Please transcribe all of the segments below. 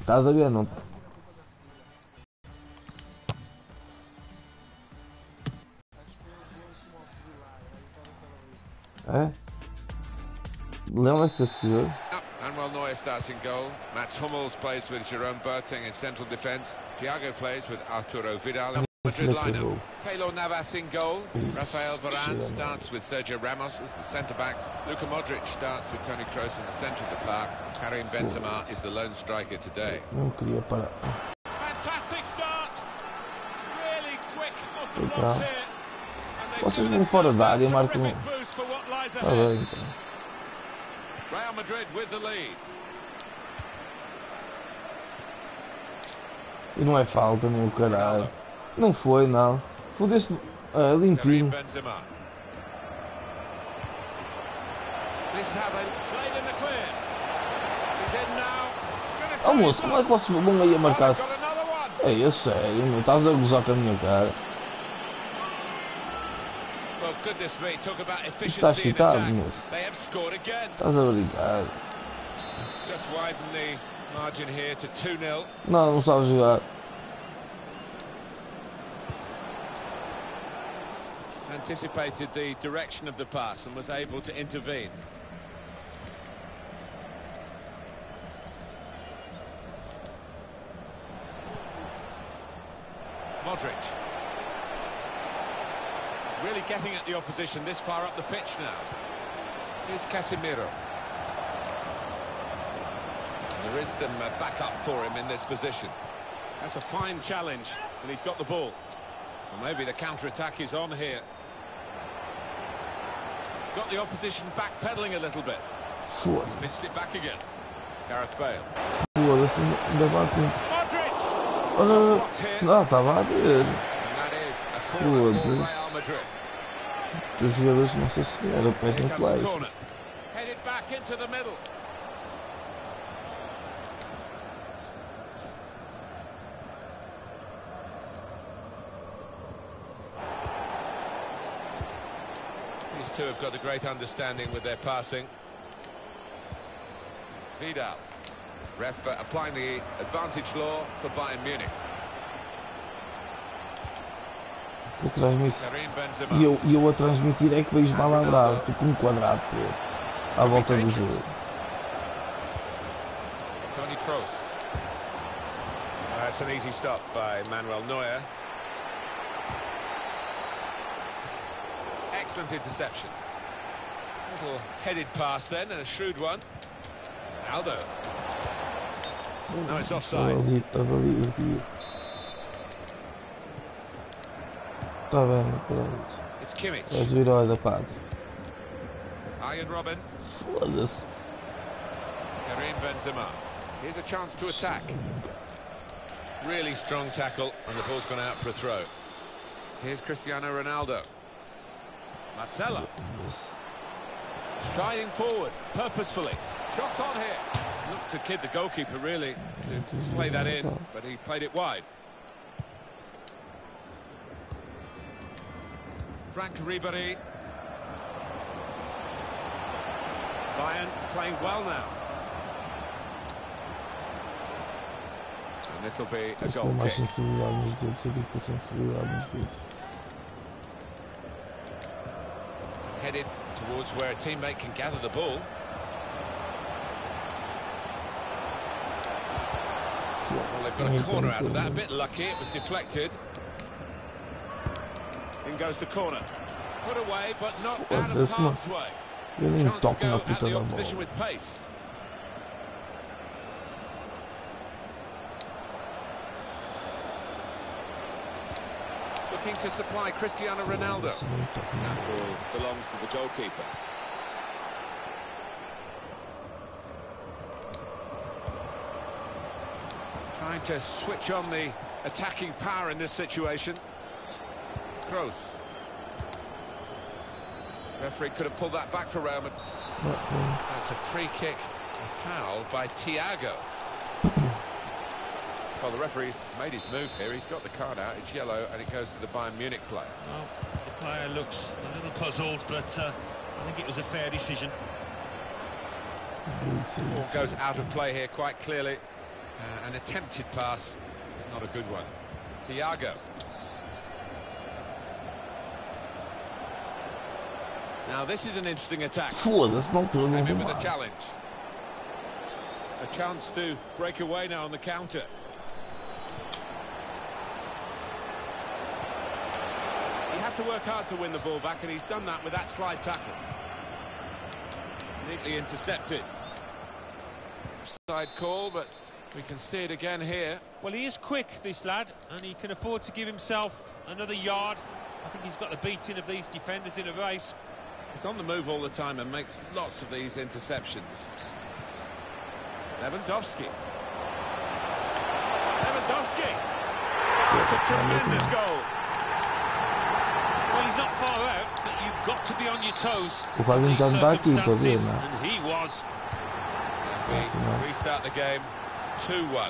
Estás a ver, não? É? Lembras-te desse jogo? Manuel Neuer starts in goal. Mats Hummels plays with Jerome Boateng in central defence. Thiago plays with Arturo Vidal in the Madrid lineup. Keylor Navas in goal. Rafael Varane starts with Sergio Ramos as the centre-backs. Luka Modric starts with Toni Kroos in the centre of the park. Karim Benzema is the lone striker today. Não queria parar. Fantastic start. Really quick off the blocks here. Vocês vão fora da área e marcam. Tá bem, então. Real Madrid with the lead. E não é falta, meu caralho. Não foi, não. Fodeste limpinho. Almoço, como é que vocês vão aí a marcar? É sério, meu. Estás a gozar com a minha cara. Estás excitado, moço. Estás a brincar. Não, não sabes jogar. Anticipated the direction of the pass and was able to intervene. Modric. Really getting at the opposition this far up the pitch now. Here's Casemiro. There is some backup for him in this position. That's a fine challenge, and he's got the ball. Well, maybe the counter-attack is on here. Got the opposition backpedaling a little bit. Foda-se. Pitched it back again. Gareth Bale. Foda-se, ainda bate. Modric! Não, estava a ver. And that is a corner for Foda-se. Real Madrid. Os jogadores, não sei se era péssimo Here comes the flash. corner. Headed back into the middle. These two have got a great understanding with their passing. Vidal. Ref applying the advantage law for Bayern Munich. Eu transmito. Karim Benzema. E eu a transmitir é que vejo mal lembrado. Fico um quadrado à volta do jogo. Toni Kroos. That's an easy stop by Manuel Neuer. Excellent interception. Little headed pass then, and a shrewd one. Aldo. No, it's offside. Estava ali. Está bem, pronto. It's Kimmich. És o herói da pátria. Arjen Robben. Foda-se. Karim Benzema. Here's a chance to attack. Really strong tackle, and the ball's gone out for a throw. Here's Cristiano Ronaldo. Marcelo. Striding forward, purposefully. Shots on here. Looked to kid the goalkeeper, really, to play that in, but he played it wide. Frank Ribéry. Bayern playing well now. And this will be a goal Mais kick. sensibilidade nos dedos. Eu digo que tem sensibilidade nos dedos. Headed towards where a teammate can gather the ball. Well, they've got a corner out of that. A bit lucky, it was deflected. In goes the corner. Put away, but not out of harm's way. Eu nem Chance to toco na go at puta the da opposition bola. with pace. Looking to supply Cristiano Ronaldo. That ball belongs to the goalkeeper. Trying to switch on the attacking power in this situation. Kroos. Referee could have pulled that back for Real Madrid. That's a free kick, a foul by Thiago. Well, the referee's made his move here. He's got the card out. It's yellow, and it goes to the Bayern Munich player. Well, the player looks a little puzzled, but I think it was a fair decision. Ball goes out of play here quite clearly. An attempted pass, not a good one. Thiago. Now this is an interesting attack. Foda-se, na altura não Came in with a vou challenge. A chance to break away now on the counter. He had to work hard to win the ball back, and he's done that with that slide tackle. Neatly intercepted. Side call, but we can see it again here. Well, he is quick, this lad, and he can afford to give himself another yard. I think he's got the beating of these defenders in a race. He's on the move all the time and makes lots of these interceptions. Lewandowski. Lewandowski! It's a tremendous goal. Well, he's not far out, but you've got to be on your toes. O Fábio já não está aqui para ver, não. And he was. And we restart the game 2-1.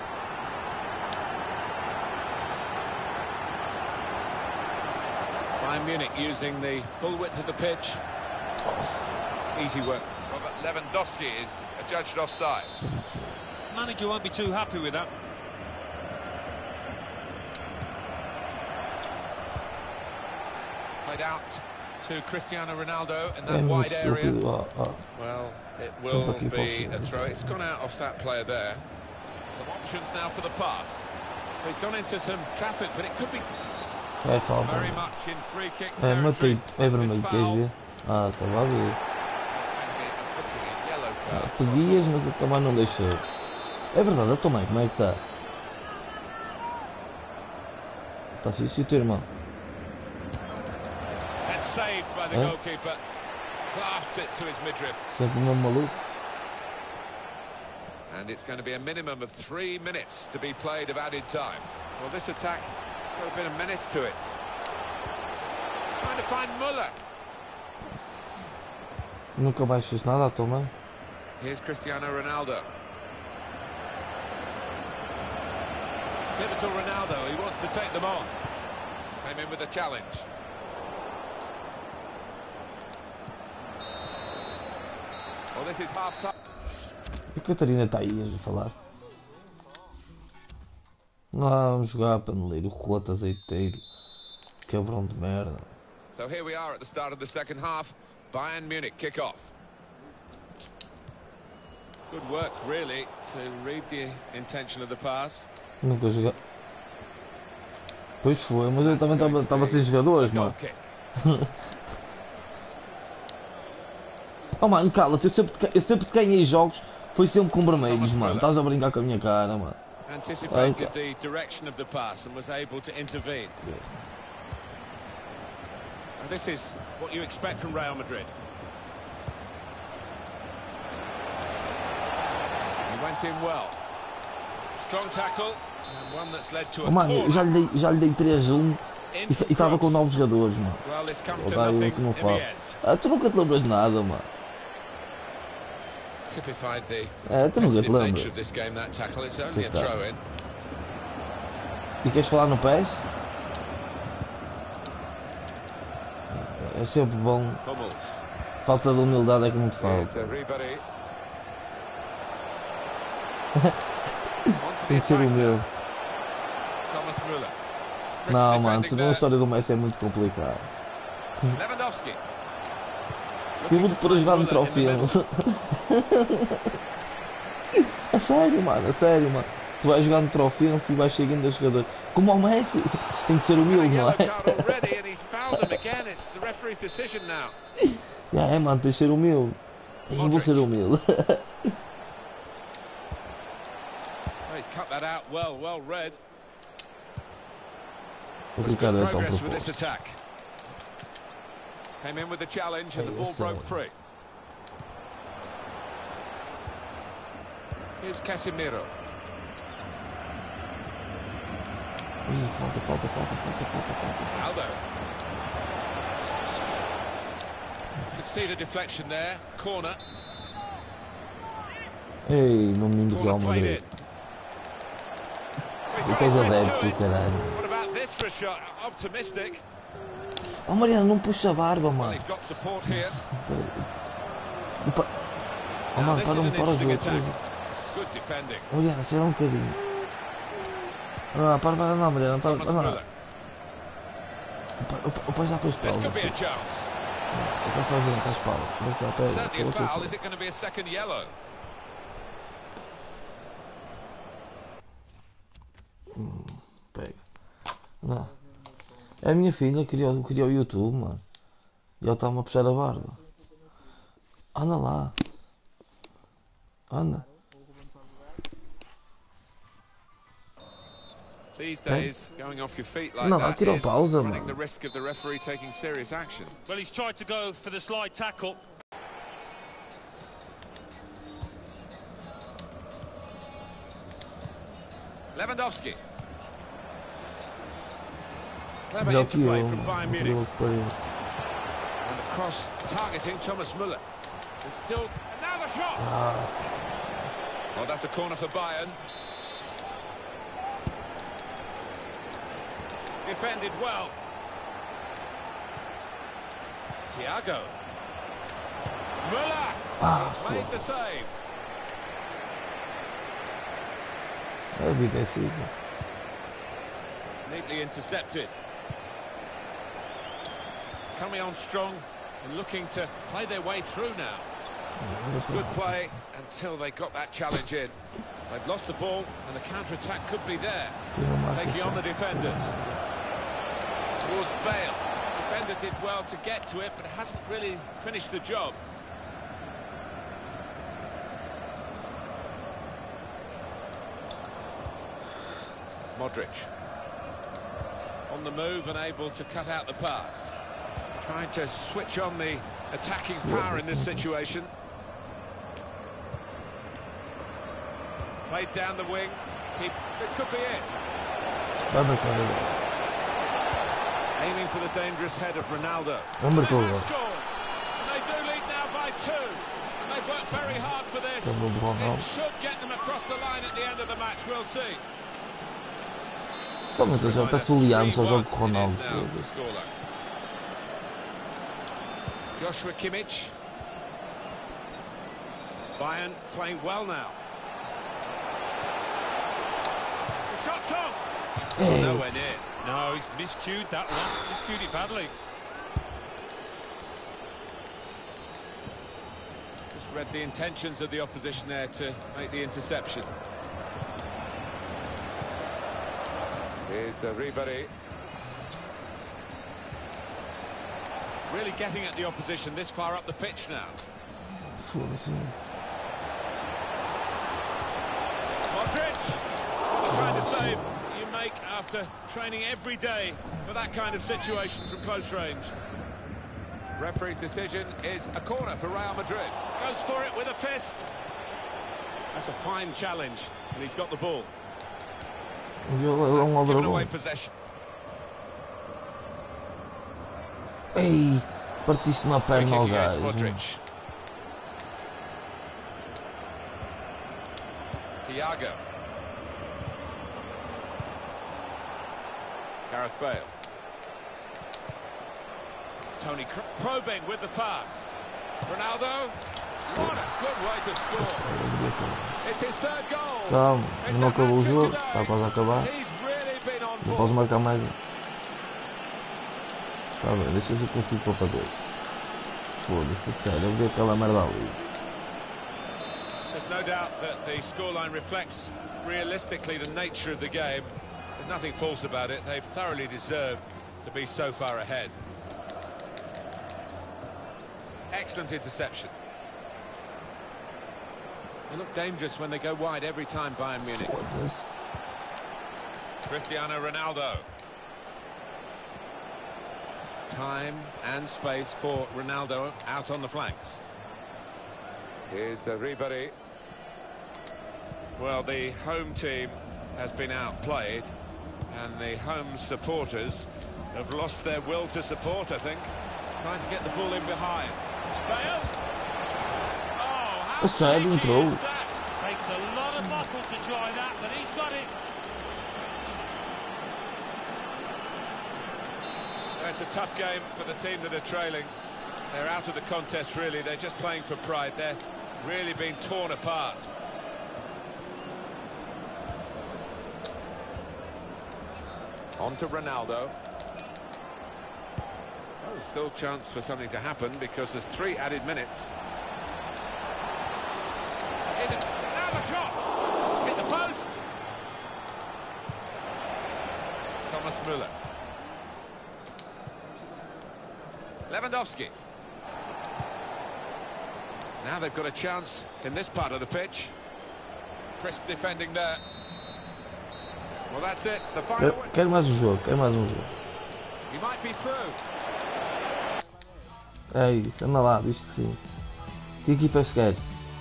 Bayern Munich using the full width of the pitch. Easy work. Robert Lewandowski is adjudged offside. Manager won't be too happy with that. Played out to Cristiano Ronaldo in that wide area. Well, it will be a throw. It's gone out off that player there. Some options now for the pass. He's gone into some traffic, but it could be very much in free kick territory. É vermelho, queres ver? Estava a ver. Pedias, mas a tua mãe não deixou. É verdade, a tua mãe, como é que está? Está fixe, e o teu irmão? And saved by the goalkeeper. Clasped it to his midriff. Sempre o mesmo maluco. And it's going to be a minimum of 3 minutes to be played of added time. Well, this attack got a bit of menace to it. Trying to find Müller. Nunca mais fiz nada à tua mãe. Here's Cristiano Ronaldo. Typical Ronaldo, he wants to take them on. Came in with a challenge. Well, this is half-time. A Catarina está aí a falar. Vamos jogar paneleiro, rota azeiteiro. Quebrão de merda. So here we are at the start of the second half. Bayern Munich kick off. Good work, really, to read the intention of the pass. Nunca joguei. Pois foi, mas eu também estava sem jogadores, mano. Oh mano, cala-te, eu sempre que ganhei jogos foi sempre com vermelhos, mano. Estás a brincar com a minha cara, mano. Anticipated the direction of the pass and was able to intervene. And this is what you expect from Real Madrid. He went in well. Strong tackle and one that's led to a mano, já lhe dei 3-1 e estava com 9 jogadores, mano. Well, this comes to nothing in the end. Tu nunca te lembras de nada, mano. Typified the competitive nature of this game, that tackle. It's only a throw-in. E queres falar no PES? É sempre bom. Falta de humildade é que não te falo. Tem que ser humilde. Não, mano, toda a história do Messi é muito complicada. Lewandowski. Eu vou depois jogar no Trofeões. A sério, mano. Tu vais jogar no Trofeões e vais chegando a jogador. Como ao Messi, tem que ser humilde, não é? Mano, tens de ser humilde. Eu vou ser humilde. O Ricardo é tão proposto. Came in with the challenge and the ball broke free. Here's Casemiro. Falta. Aldo. Could see the deflection there. Corner. Ei, no menino do Real Madrid. Tu tens adeptos, caralho. What about this for a shot? Optimistic. Oh Mariana, não puxa a barba, mano. Oh mano, para o jogo. Good defending. Olha, será um bocadinho. Não, para, não, Mariana, para, não. O pai já pôs This pausa. could be a chance. Já está fazendo, estás pausa. Certainly a foul. Is it going to be a second yellow? Pega. Não. É a minha filha, queria o YouTube, mano. E ela está-me a puxar a barba. Anda lá. Anda. These days, going off your feet like Não, that tirou is pausa, running mano. the risk of the referee taking serious action. Well, he's tried to go for the slide tackle. Lewandowski. Clever Melhor que eu, interplay from Bayern mano. Munich. Incrível que pareça. And the cross targeting Thomas Müller. There's still... Now the shot! Ah, Well, that's a corner for Bayern. Defended well. Thiago. Müller! He's made the save. a vida é assim. Neatly intercepted. Coming on strong and looking to play their way through now. Good play until they got that challenge in. They've lost the ball and the counter-attack could be there. Taking on the defenders. Towards Bale. The defender did well to get to it, but hasn't really finished the job. Modric. On the move and able to cut out the pass. Trying to switch on the attacking power in this situation. Played down the wing. This could be it. Aiming for the dangerous head of Ronaldo. Vamos They marcar have scored. And they do lead now by 2. And they've worked very hard for this. It should get them across the line at the end of the match. We'll see. Só mas eu já peço o Liam, só jogo com o Ronaldo. Joshua Kimmich. Bayern playing well now. The shot's on. Hey. Nowhere near. No, he's miscued that one. Miscued it badly. Just read the intentions of the opposition there to make the interception. Here's Ribéry. Really getting at the opposition this far up the pitch now. Foda-se. Modric! What kind of save you make after training every day for that kind of situation from close range. Referee's decision is a corner for Real Madrid. Goes for it with a fist. That's a fine challenge, and he's got the ball. Given away possession. Ei, partiste uma perna ao gajo. Modric. Thiago. Gareth Bale. Tony probing with the pass. Ronaldo. What a good way to score. It's his third goal. Calma, não acabou o jogo, está quase a acabar. He's really been on Não posso form. marcar mais. Tá bem, deixa eu ver se eu consigo para fazer. Foda-se, sério, eu vi aquela merda ali. There's no doubt that the scoreline reflects realistically the nature of the game. There's nothing false about it. They've thoroughly deserved to be so far ahead. Excellent interception. They look dangerous when they go wide every time, Bayern Munich. Foda-se. Cristiano Ronaldo. Time and space for Ronaldo out on the flanks. Here's Ribéry. Well, the home team has been outplayed, and the home supporters have lost their will to support, I think. Trying to get the ball in behind. Bale. Oh, how Sério, cheeky entrou. is that? Takes a lot of muscle to try that, but he's got it. It's a tough game for the team that are trailing. They're out of the contest, really. They're just playing for pride. They're really being torn apart. On to Ronaldo. Well, there's still chance for something to happen because there's 3 added minutes. Now the shot! Hit the post! Thomas Müller. Lewandowski. Now they've got a chance in this part of the pitch. Crisp defending there. Well, that's it. The final. Quero mais um jogo, quero mais um jogo. He might be through. É isso, anda lá, diz que sim. Que equipa é que queres?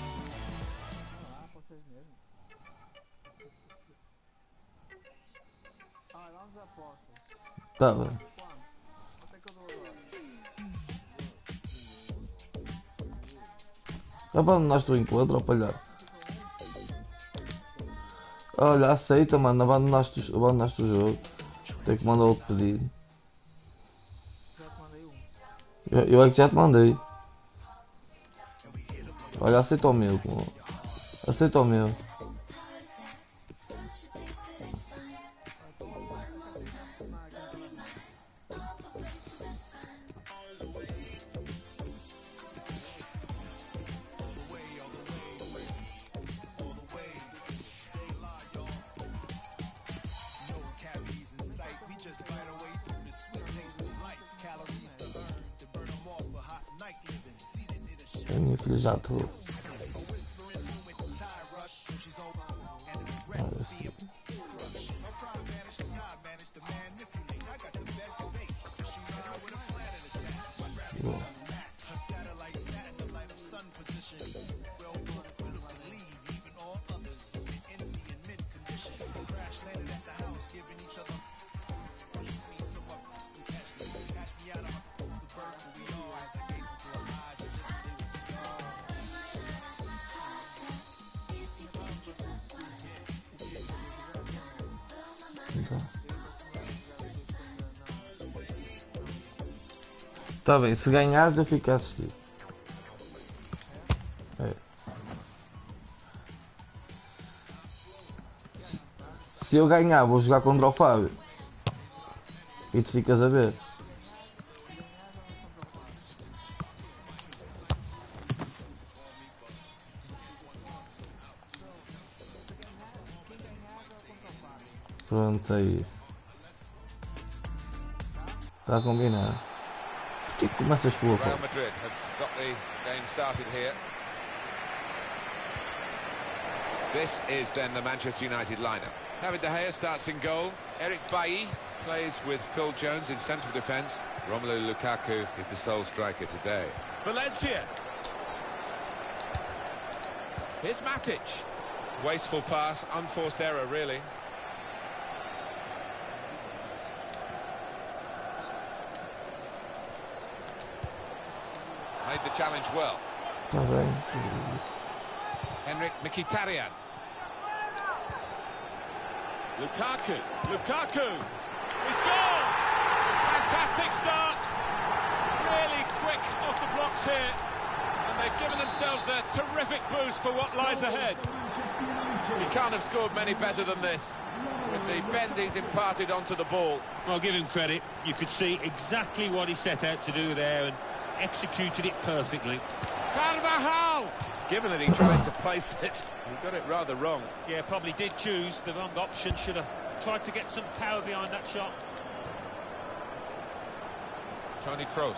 Tá bem. Já abandonaste o encontro, ó palhaço. Olha, aceita, mano, abandonaste o jogo. Tenho que mandar outro pedido. Eu é que já te mandei. Olha, aceita o meu. Aceita o meu. A minha filha já estou. Olha assim. Bom. Tá bem, se ganhares eu fico a assistir. É. Se eu ganhar vou jogar contra o Fábio. E tu ficas a ver. Pronto, é isso. Está combinado. Porquê que começas tu a Real Madrid have got the game started here. This is then the Manchester United lineup. David De Gea starts in goal. Eric Bailly plays with Phil Jones in central defence. Romelu Lukaku is the sole striker today. Valencia. Here's Matic. Wasteful pass, unforced error really. Made the challenge well. Tá bem. Henrik Mkhitaryan. Lukaku. He scored! Fantastic start. Really quick off the blocks here. And they've given themselves a terrific boost for what lies ahead. He can't have scored many better than this. With the bend he's imparted onto the ball. Well, give him credit. You could see exactly what he set out to do there and executed it perfectly. Carvajal! Given that he tried to place it, he got it rather wrong. Yeah, probably did choose the wrong option. Should have tried to get some power behind that shot. Toni Kroos.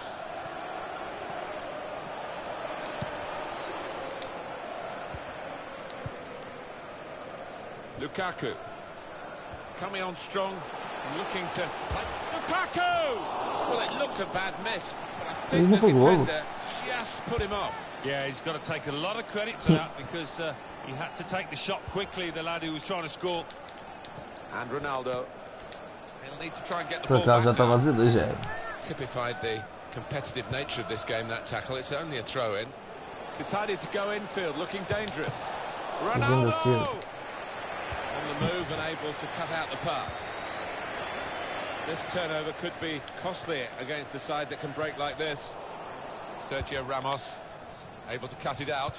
Lukaku. Coming on strong, looking to... Lukaku! Well, it looked a bad miss, but I think the defender just put him off. Yeah, he's got to take a lot of credit for that because he had to take the shot quickly, the lad who was trying to score. And Ronaldo. He'll need to try and get the Por ball acaso já back estava a now. dizer 2-0. Typified the competitive nature of this game, that tackle. It's only a throw-in. Decided to go infield, looking dangerous. Ronaldo! On the move and able to cut out the pass. This turnover could be costly against a side that can break like this. Sergio Ramos able to cut it out.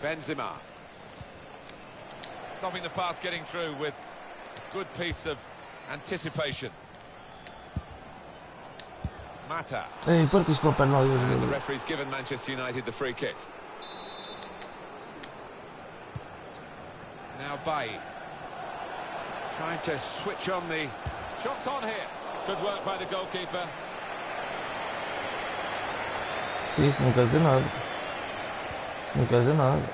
Benzema. Stopping the pass getting through with a good piece of anticipation. Mata. Ei, partiste para a perna ali, And the referee's given Manchester United the free kick. Now Bailly. Trying to switch on the shots on here. Good work by the goalkeeper. Sim, isso não quer dizer nada. Isso não quer dizer nada.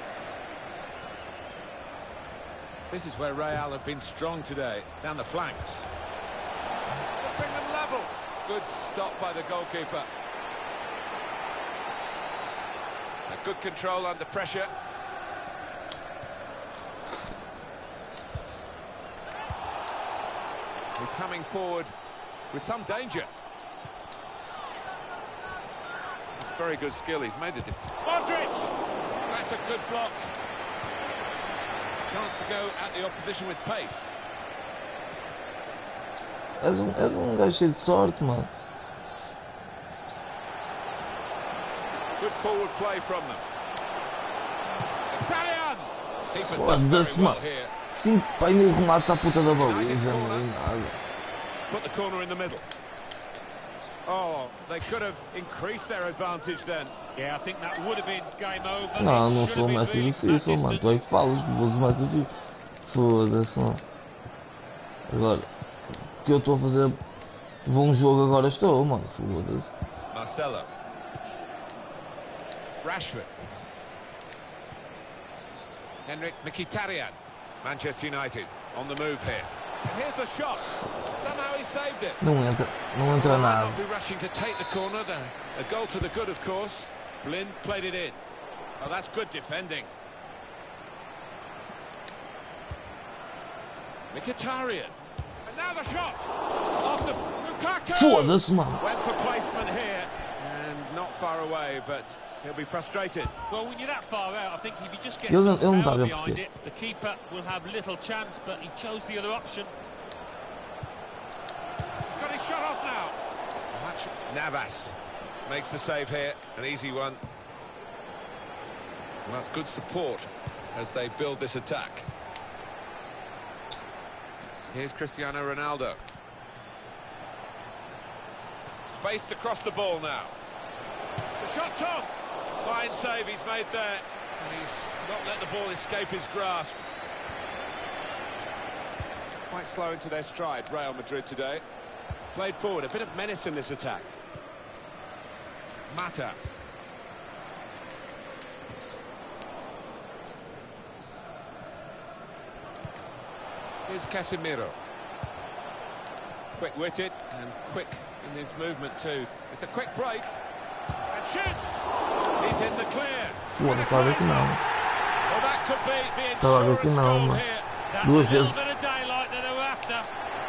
This is where Real have been strong today, down the flanks. Bring them level. Good stop by the goalkeeper. A good control under pressure. He's coming forward with some danger. It's very good skill. He's made it. Modric! That's a good block. Chance to go at the opposition with pace. És um gajo cheio de sorte, mano. Good forward play from them. Italian! Keeper's done Foda-se, very well mano. here. 5.000 remates à puta da baliza, não vi nada. Put the corner in the middle. Oh, they could have increased their advantage then. Yeah, I think that would have been game over. Não, não It should sou o have Messi been do really FIFA, that mano. Tu é que falas, vou mais do FIFA. Foda-se, mano. Agora, o que eu estou a fazer? Vou um jogo agora estou, mano. Foda-se. Marcelo. Rashford. Henrik Mkhitaryan. Manchester United on the move here. And here's the shot. Somehow he saved it. Não entra Might nada. not be rushing to take the corner. A goal to the good, of course. Blind played it in. Oh, that's good defending. Mkhitaryan. And now the shot. Off the Lukaku. Foda-se, mano. Went for placement here. And not far away, but he'll be frustrated. Well, when you're that far out, I think if you just get Ele some não tá power a ver behind porquê. it, the keeper will have little chance, but he chose the other option. He's got his shot off now. Navas makes the save here, an easy one. And that's good support as they build this attack. Here's Cristiano Ronaldo. Spaced across the ball now. The shot's on. Fine save he's made there. And he's not let the ball escape his grasp. Quite slow into their stride, Real Madrid today. Played forward, a bit of menace in this attack. Mata. Here's Casemiro. Quick-witted and quick in his movement too. It's a quick break. And shoots! He's in the clear. Foda-se, estava a ver que não. Well, that could be the Estava a ver que insurance não, goal mano. here. That Duas little vezes. bit of daylight that they were after.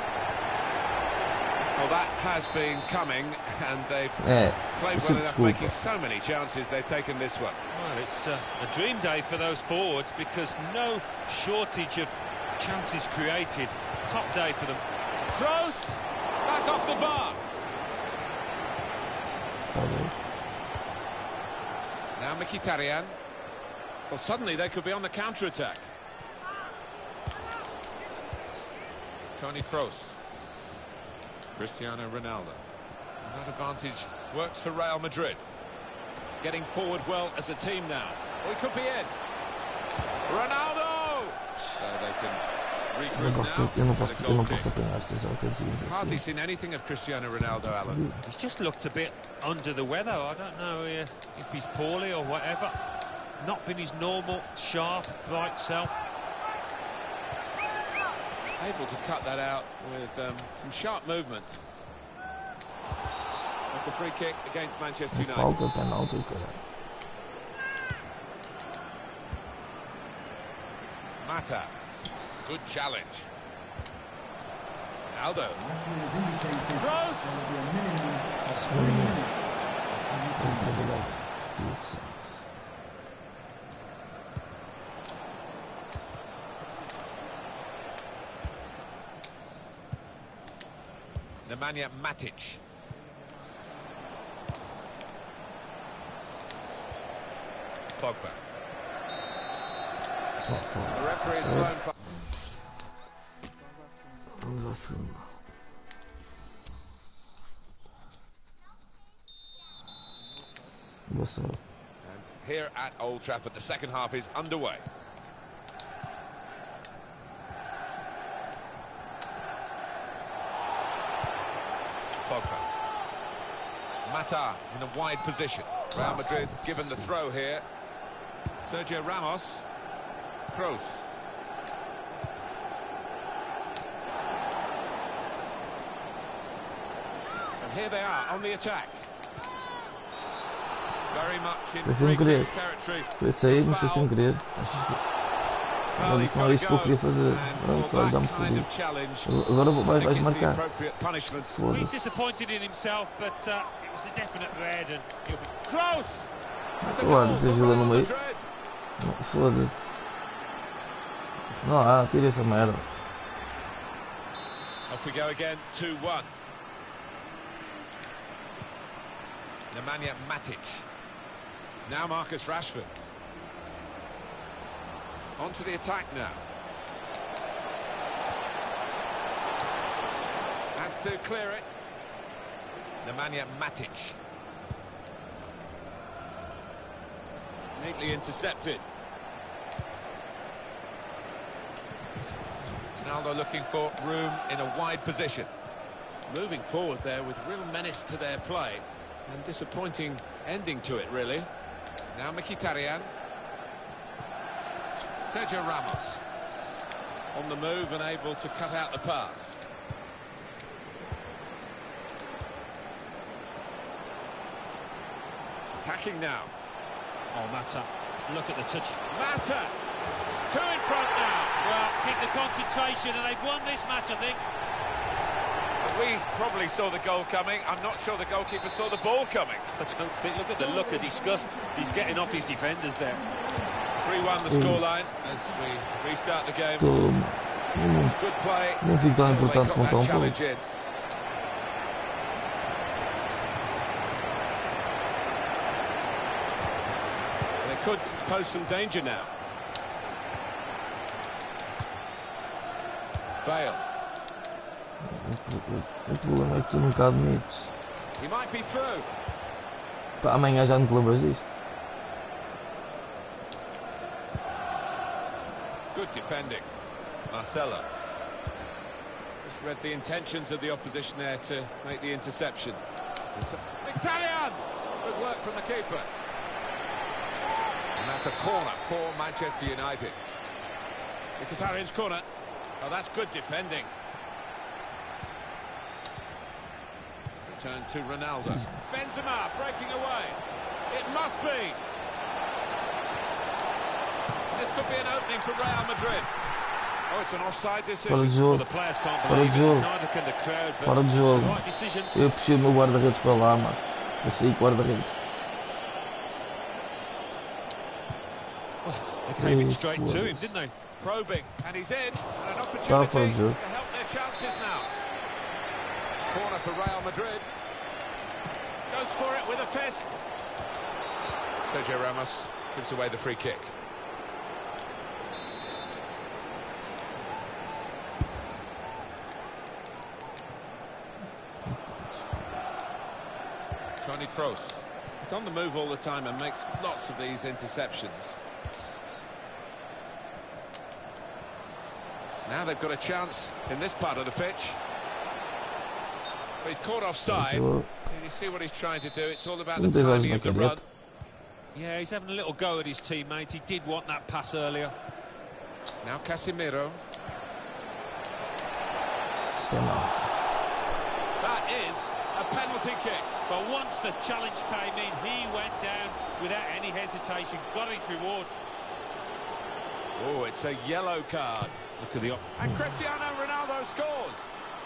Well, that has been coming, and they've É, played isso well enough, desculpa. making so many chances. They've taken this one. Well, it's a dream day for those forwards because no shortage of chances created. Top day for them. Kroos, back off the bar. Tá bem. Now Mkhitaryan. Well, suddenly they could be on the counter-attack. Toni Kroos. Cristiano Ronaldo. And that advantage works for Real Madrid. Getting forward well as a team now. Well, he could be in. Ronaldo! So they can Eu regroup now. não for posso, the eu não goal posso kick. apanhar estas ocasiões Hardly assim. seen anything of Cristiano Ronaldo, Alan. He's just looked a bit under the weather. I don't know if he's poorly or whatever. Not been his normal, sharp, bright self. Able to cut that out with some sharp movement. That's a free kick against Manchester United. Falta, penalti, caralho. Mata. Good challenge. Ronaldo. Kroos. Tem que trabalhar. Espírito Santo. Nemanja Matic. Pogba. The referee is blown for... Vamos à segunda. Boa sorte. And here at Old Trafford, the second half is underway. Pogba. Mata in a wide position. Real Madrid given the throw here. Sergio Ramos. Kroos. And here they are on the attack. Very much in free kick territory. Foi sair, mas foi sem querer. Não disse não, isso que eu queria fazer. Pronto, vai dar-me fodido. Agora vais marcar. He's disappointed in himself, but it was a definite red and he'll be close. Olha, você ajuda no meio. Foda-se. Não, tira essa merda. Off we go again, 2-1. Nemanja Matic. Now Marcus Rashford. On to the attack now. Has to clear it. Nemanja Matic. Neatly intercepted. Ronaldo looking for room in a wide position. Moving forward there with real menace to their play. And disappointing ending to it, really. Now Mkhitaryan. Sergio Ramos. On the move and able to cut out the pass. Attacking now. Oh, Mata, look at the touch. Mata! Two in front now. Well, keep the concentration and they've won this match, I think. We probably saw the goal coming. I'm not sure the goalkeeper saw the ball coming. I don't think. Look at the look of disgust. He's getting off his defenders there. 3-1 the scoreline as we restart the game. Good play. Não fico tão importante como tão pouco. They could pose some danger now. Bale. O problema é que tu nunca admites. He might be through. Pá, amanhã já não te lembras disto. Good defending. Marcelo. Just read the intentions of the opposition there to make the interception. Mkhitaryan! Good work from the keeper. And that's a corner for Manchester United. Mkhitaryan's corner. Oh, that's good defending. Return to Ronaldo. Benzema breaking away. It must be. This could be an opening for Real Madrid. Oh, it's an offside decision. Fora de jogo. Well, the players can't Fora believe de it. jogo. Neither can the crowd, but Fora de it's the jogo. right decision. Eu puxei o meu guarda-redes para lá, mano. Eu saí com o guarda-redes. They came in straight to him, didn't they? Probing, and he's in. And an opportunity de jogo. to help their chances now. Corner for Real Madrid. Goes for it with a fist. Sergio Ramos gives away the free kick. Toni Kroos. He's on the move all the time and makes lots of these interceptions. Now they've got a chance in this part of the pitch. But he's caught offside. You see what he's trying to do. It's all about the timing of the run. Yeah, he's having a little go at his teammate. He did want that pass earlier. Now Casemiro. That is a penalty kick. But once the challenge came in, he went down without any hesitation. Got his reward. Oh, it's a yellow card. Look at the... And Cristiano Ronaldo scores.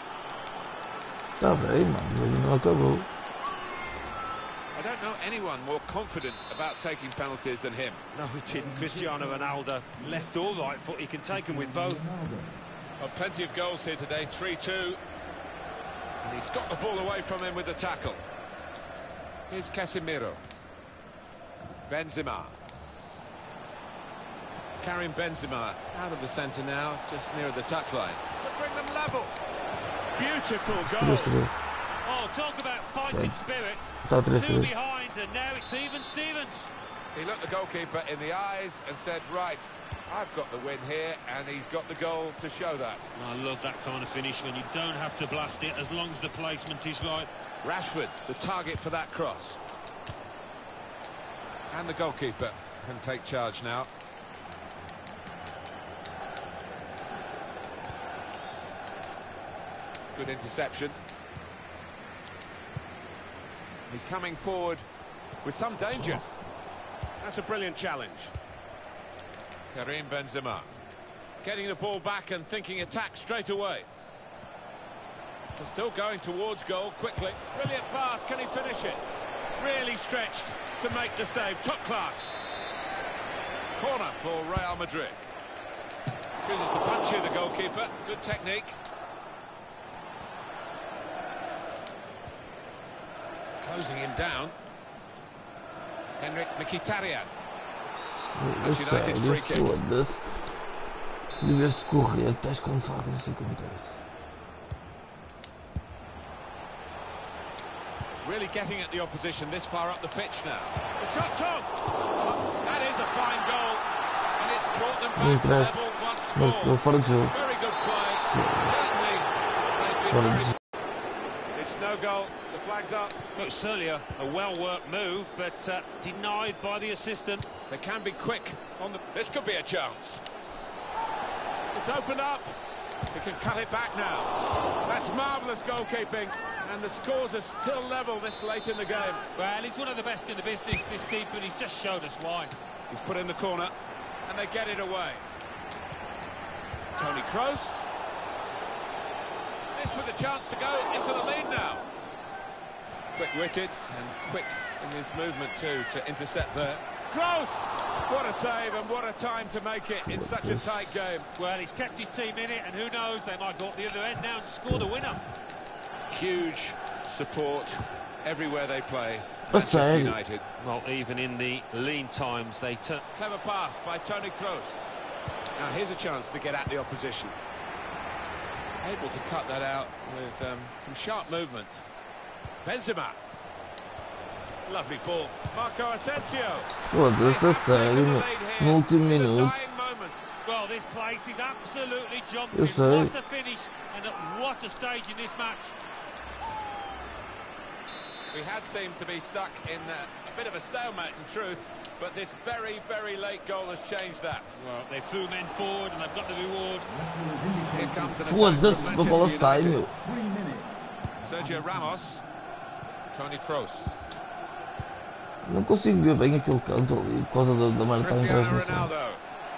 Tá bem, mano, não acabou. I don't know anyone more confident about taking penalties than him. No, he didn't. Cristiano Ronaldo, left or right foot, he can take them with both. Well, plenty of goals here today, 3-2. And he's got the ball away from him with the tackle. Here's Casemiro. Benzema. Karim Benzema out of the centre now, just near the touchline. To bring them level. Beautiful goal. 3-3. Oh, talk about fighting spirit. Está Two 3-3. behind, and now it's even Stevens. He looked the goalkeeper in the eyes and said, right, I've got the win here, and he's got the goal to show that. I love that kind of finish when you don't have to blast it as long as the placement is right. Rashford, the target for that cross. And the goalkeeper can take charge now. Good interception. He's coming forward with some danger. That's a brilliant challenge. Karim Benzema getting the ball back and thinking attack straight away. They're still going towards goal quickly. Brilliant pass, can he finish it? Really stretched to make the save, top class. Corner for Real Madrid. Chooses to punch you, the goalkeeper. Good technique. Closing him down. Henrik Mkhitaryan. United free kick. Foda-se. Devias de correr, estás com faca, não sei o que acontece. Really getting at the opposition this far up the pitch now. The shot's on! That is a fine goal. And it's brought them back to level once more. Fora de jogo. Very good play. Certainly, they've Fora been de very... jogo. It's no goal, the flag's up. Look, certainly a well-worked move, but denied by the assistant. They can be quick on the... This could be a chance. It's opened up. He can cut it back now. That's marvellous goalkeeping. And the scores are still level this late in the game. Well, he's one of the best in the business, this keeper, and he's just showed us why. He's put in the corner, and they get it away. Toni Kroos. This with a chance to go into the lead now. Quick-witted and quick in his movement too to intercept there. Kroos! What a save and what a time to make it in such a tight game. Well, he's kept his team in it, and who knows, they might go up the other end now and score the winner. Huge support everywhere they play. What's Manchester that? United. Well, even in the lean times, they turn. Clever pass by Toni Kroos. Now here's a chance to get at the opposition. Able to cut that out with some sharp movement. Benzema. Lovely ball. Marco Asensio. Foda-se, a sério, meu. No último minuto. Well, this place is absolutely jumping. Eu sei. What a finish and at what a stage in this match. We had seemed to be stuck in a bit of a stalemate in truth, but this very, very late goal has changed that. Well, they threw men forward and they've got the reward. Here comes an attack Foda-se, from a bola Manchester sai, United. meu. Sergio Ramos. Toni Kroos. Não consigo ver bem aquele canto ali por causa da marca em Cristiano transmissão. Ronaldo.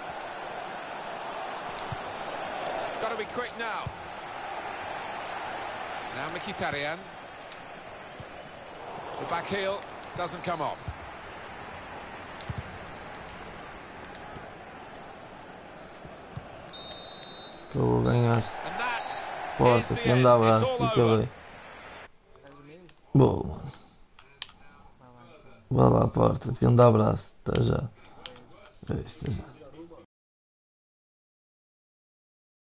Got to be quick now. Now Mkhitaryan. The back heel doesn't come off. Tu ganhaste. And that is Porta, the que end. anda It's abraço, all fica over. bem. Bom, mano. Vai lá, porta, que anda abraço. Até já. Até já.